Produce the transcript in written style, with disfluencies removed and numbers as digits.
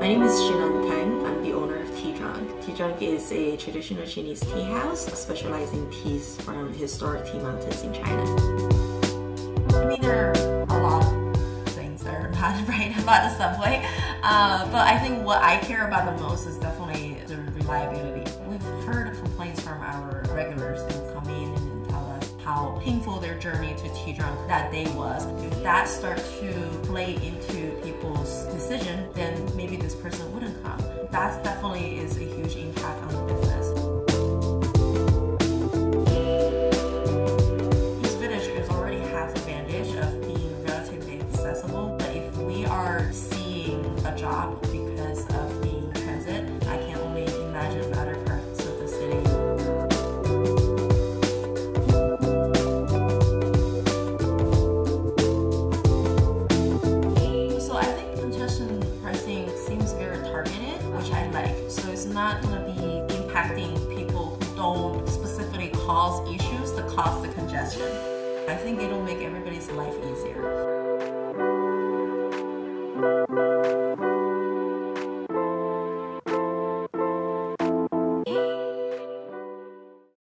My name is Shinan Tang. I'm the owner of Tea Drunk. Tea Drunk is a traditional Chinese tea house specializing teas from historic tea mountains in China. I mean, there are a lot of things that are not right about the subway, but I think what I care about the most is definitely the reliability. We've heard complaints from our regulars who come in and tell us how painful their journey to Tea Drunk that day was. If that starts to play into people's decision, then maybe this person wouldn't come. That definitely is a huge impact on the business. East Village already has the advantage of being relatively accessible, but if we are seeing a drop because of the transit, I can only imagine other parts of the city. So I think congestion pricing seems very targeted, which I like. So it's not going to be impacting people who don't specifically cause issues that cause the congestion. I think it'll make everybody's life easier.